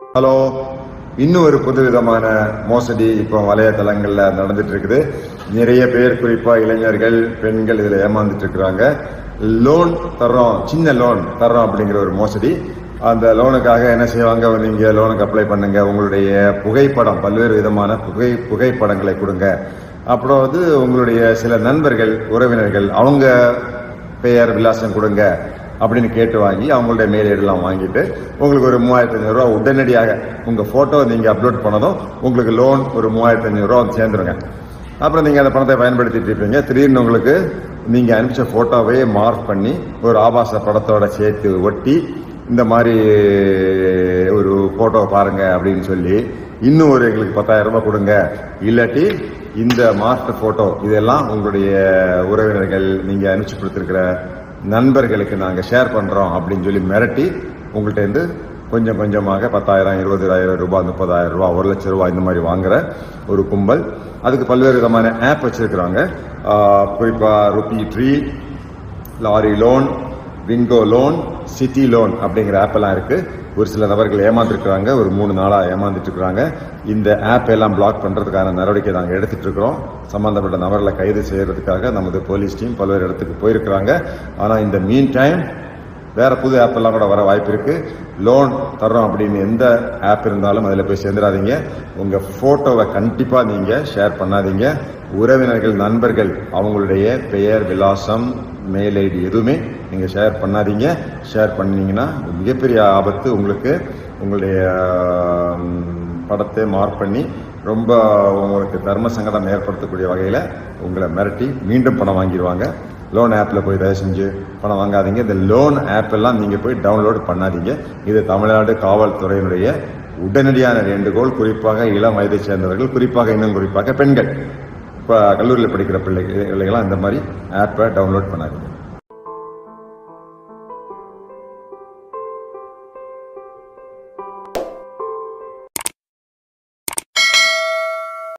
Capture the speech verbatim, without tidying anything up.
Hello, இன்னும் ஒரு புதுவிதமான மோசடி இப்போ வலைத்தளங்களில் நடந்துட்டு இருக்குது. நிறைய பேர் குறிப்பாக இளைஞர்கள், பெண்கள் இதில் ஏமாந்துட்டு இருக்கிறாங்க. லோன் தர்றோம், சின்ன லோன் தர்றோம் அப்படிங்கிற ஒரு மோசடி. அந்த லோனுக்காக என்ன செய்வாங்க, நீங்கள் லோனுக்கு அப்ளை பண்ணுங்க, உங்களுடைய புகைப்படம், பல்வேறு விதமான புகை புகைப்படங்களை கொடுங்க. அப்புறம் வந்து உங்களுடைய சில நண்பர்கள், உறவினர்கள், அவங்க பெயர் விலாசம் கொடுங்க அப்படின்னு கேட்டு வாங்கி அவங்களுடைய மெயில் ஐடியெல்லாம் வாங்கிட்டு உங்களுக்கு ஒரு மூவாயிரத்தி ஐநூறுரூவா உடனடியாக உங்கள் ஃபோட்டோ நீங்கள் அப்லோட் பண்ணதும் உங்களுக்கு லோன் ஒரு மூவாயிரத்தி ஐநூறுரூவா வந்து சேர்ந்துருங்க. அப்புறம் நீங்கள் அந்த பணத்தை பயன்படுத்திட்டு இருப்பீங்க. திடீர்னு உங்களுக்கு நீங்கள் அனுப்பிச்ச ஃபோட்டோவே மார்க் பண்ணி ஒரு ஆபாச படத்தோட சேர்த்து ஒட்டி இந்த மாதிரி ஒரு ஃபோட்டோ பாருங்க அப்படின்னு சொல்லி இன்னும் ஒரு எங்களுக்கு பத்தாயிரம் ரூபாய் கொடுங்க, இல்லாட்டி இந்த மாஸ்டர் ஃபோட்டோ இதெல்லாம் உங்களுடைய உறவினர்கள் நீங்கள் அனுப்பிச்சு கொடுத்துருக்கிற நண்பர்களுக்கு நாங்கள் ஷேர் பண்ணுறோம் அப்படின்னு சொல்லி மிரட்டி உங்கள்கிட்டருந்து கொஞ்சம் கொஞ்சமாக பத்தாயிரம், இருபதாயிரம் ரூபாய், முப்பதாயிரம் ரூபாய், ஒரு லட்சம் ரூபாய் இந்த மாதிரி வாங்குற ஒரு கும்பல். அதுக்கு பல்வேறு விதமான ஆப் வச்சுருக்குறாங்க. குறிப்பாக rupee tree, lorry loan, Wingo loan, city loan அப்படிங்கிற ஆப்பெல்லாம் இருக்குது. ஒரு சில நபர்கள் ஏமாந்துருக்குறாங்க, ஒரு மூணு நாளாக ஏமாந்துட்டு இருக்கிறாங்க. இந்த ஆப் எல்லாம் பிளாக் பண்ணுறதுக்கான நடவடிக்கை நாங்கள் எடுத்துகிட்டு இருக்கிறோம். சம்மந்தப்பட்ட நபர்களை கைது செய்கிறதுக்காக நமது போலீஸ் டீம் பல்வேறு இடத்துக்கு போயிருக்கிறாங்க. ஆனால் இந்த மீன் டைம் வேறு புது ஆப் எல்லாம் கூட வர வாய்ப்பு இருக்குது. லோன் தர்றோம் அப்படின்னு எந்த ஆப் இருந்தாலும் அதில் போய் சேர்ந்துடாதீங்க. உங்கள் ஃபோட்டோவை கண்டிப்பாக நீங்கள் ஷேர் பண்ணாதீங்க. உறவினர்கள், நண்பர்கள், அவங்களுடைய பெயர், விலாசம், மெயில் ஐடி எதுவுமே நீங்கள் ஷேர் பண்ணாதீங்க. ஷேர் பண்ணிங்கன்னா மிகப்பெரிய ஆபத்து. உங்களுக்கு உங்களுடைய படத்தை மார்க் பண்ணி ரொம்ப உங்களுக்கு தர்ம சங்கடம் ஏற்படுத்தக்கூடிய வகையில் உங்களை மிரட்டி மீண்டும் பணம் வாங்கிடுவாங்க. லோன் ஆப்பில் போய் தயவு செஞ்சு பணம் வாங்காதீங்க. இந்த லோன் ஆப் எல்லாம் நீங்கள் போய் டவுன்லோடு பண்ணாதீங்க. இது தமிழ்நாடு காவல்துறையினுடைய உடனடியான வேண்டுகோள். குறிப்பாக இளம் வயதை சேர்ந்தவர்கள், குறிப்பாக இன்னும் குறிப்பாக பெண்கள், இப்போ கல்லூரியில் படிக்கிற பிள்ளைகள் பிள்ளைகளாம் இந்த மாதிரி ஆப்பை டவுன்லோட் பண்ணாதீங்க.